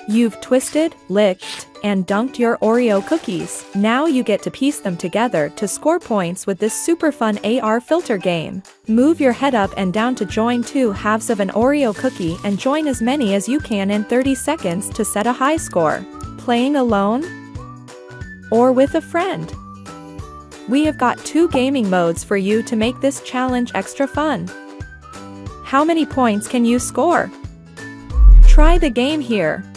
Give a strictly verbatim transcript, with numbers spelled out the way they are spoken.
You've twisted, licked, and dunked your Oreo cookies. Now you get to piece them together to score points with this super fun A R filter game. Move your head up and down to join two halves of an Oreo cookie and join as many as you can in thirty seconds to set a high score. Playing alone? Or with a friend? We have got two gaming modes for you to make this challenge extra fun. How many points can you score? Try the game here.